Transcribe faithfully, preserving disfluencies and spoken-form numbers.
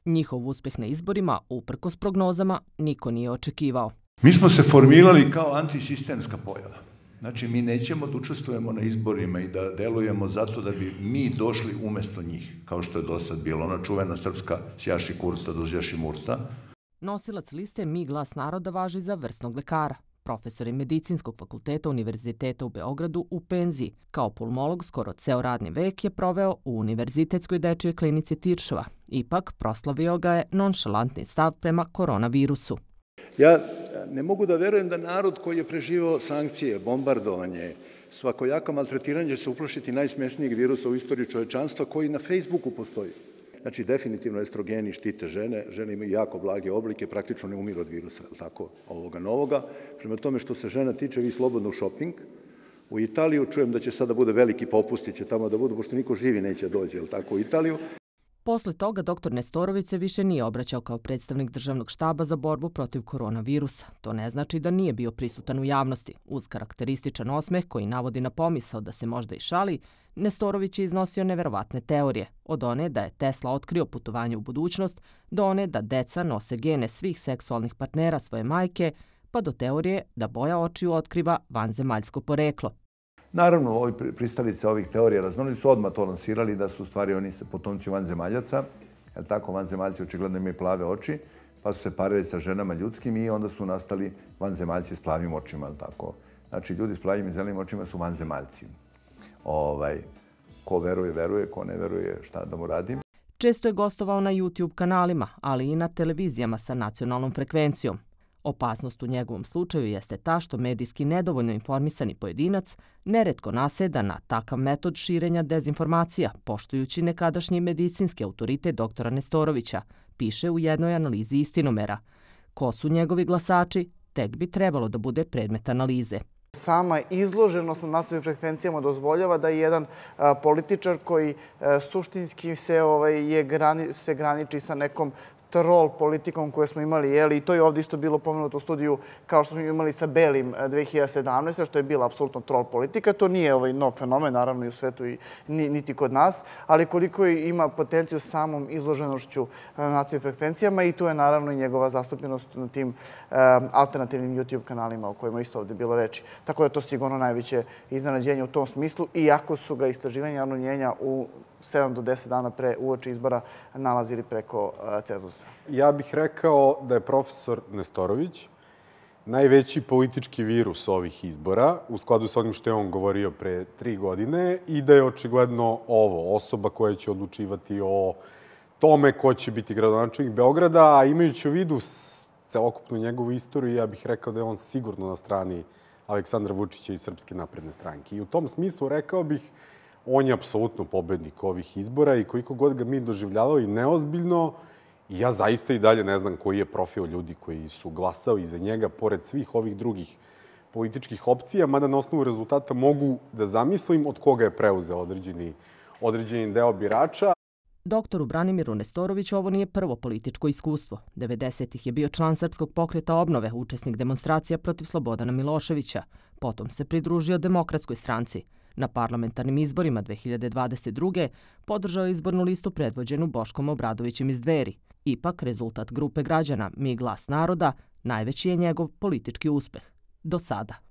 Njihov uspeh na izborima, uprkos prognozama, niko nije očekivao. Mi smo se formirali kao antisistemska pojava. Znači, mi nećemo da učestvujemo na izborima i da delujemo zato da bi mi došli umesto njih, kao što je do sad bilo. Ona čuvena srpska sjaši kursta, dozjaši mursta. Nosilac liste Mi glas naroda važi za vrsnog lekara. Profesor je Medicinskog fakulteta Univerziteta u Beogradu u penziji. Kao pulmolog skoro ceo radni vek je proveo u Univerzitetskoj dečijoj klinici Tiršova. Ipak, proslavio ga je nonšalantni stav prema koronavirusu. Ja ne mogu da verujem da narod koji je preživao sankcije, bombardovanje, svakojako maltretiranje će se uplašiti najsmešnijeg virusa u istoriji čovečanstva koji na Facebooku postoji. Znači, definitivno estrogeni štite žene, žene imaju jako blage oblike, praktično ne umiru od virusa, tako, ovoga novoga. Prema tome što se žena tiče, vi slobodno u šoping. U Italiju čujem da će sada bude veliki popusti, će tamo da budu, pošto niko živi neće dođe, jel tako, u Italiju. Posle toga doktor Nestorović se više nije obraćao kao predstavnik državnog štaba za borbu protiv koronavirusa. To ne znači da nije bio prisutan u javnosti. Uz karakterističan osmeh koji navodi na pomisao da se možda i šali, Nestorović je iznosio neverovatne teorije. Od one da je Tesla otkrio putovanje u budućnost, do one da deca nose gene svih seksualnih partnera svoje majke, pa do teorije da boja očiju otkriva vanzemaljsko poreklo. Naravno, ovi pristalice ovih teorija raznoli su odmah to lansirali da su u stvari oni potomci vanzemaljaca. Jer tako, vanzemaljci očigledno imaju plave oči, pa su se parili sa ženama ljudskim i onda su nastali vanzemaljci s plavim očima. Tako. Znači, ljudi s plavim i zelenim očima su vanzemaljci. Ovaj, ko veruje, veruje, ko ne veruje, šta da mu radim. Često je gostovao na YouTube kanalima, ali i na televizijama sa nacionalnom frekvencijom. Opasnost u njegovom slučaju jeste ta što medijski nedovoljno informisani pojedinac neretko naseda na takav metod širenja dezinformacija, poštujući nekadašnji medicinski autoritet doktora Nestorovića, piše u jednoj analizi Istinomera. Ko su njegovi glasači, tek bi trebalo da bude predmet analize. Sama izloženost na nacionalnim frekvencijama dozvoljava da je jedan političar koji suštinski se, ovaj, je, grani, se graniči sa nekom trol politikom koju smo imali, jeli, i to je ovdje isto bilo pomenuto u studiju kao što smo imali sa Belim dve hiljade sedamnaeste. što je bila apsolutno trol politika. To nije ovaj nov fenomen, naravno i u svetu i niti kod nas, ali koliko ima potenciju samom izloženošću na nacionalnim frekvencijama i tu je naravno i njegova zastupljenost na tim um, alternativnim YouTube kanalima o kojima isto ovdje bilo reči. Tako da je to sigurno najveće iznenađenje u tom smislu, iako su ga istraživanja javnog mnijenja u sedam do deset dana pre uoči izbora nalazili preko cenzusa. Ja bih rekao da je profesor Nestorović najveći politički virus ovih izbora, u skladu sa onim što je on govorio pre tri godine, i da je očigledno ovo osoba koja će odlučivati o tome ko će biti gradonačelnik Beograda, a imajući u vidu celokupnu njegovu istoriju, ja bih rekao da je on sigurno na strani Aleksandra Vučića i Srpske napredne stranke. I u tom smislu rekao bih on je apsolutno pobednik ovih izbora i koliko god ga mi doživljavali neozbiljno, ja zaista i dalje ne znam koji je profil ljudi koji su glasali za njega, pored svih ovih drugih političkih opcija, mada na osnovu rezultata mogu da zamislim od koga je preuzeo određeni, određeni deo birača. Doktoru Branimiru Nestoroviću ovo nije prvo političko iskustvo. devedesetih je bio član Srpskog pokreta obnove, učesnik demonstracija protiv Slobodana Miloševića. Potom se pridružio Demokratskoj stranci. Na parlamentarnim izborima dve hiljade dvadeset druge podržao izbornu listu predvođenu Boškom Obradovićem iz Dveri. Ipak, rezultat grupe građana Mi glas naroda najveći je njegov politički uspeh. Do sada.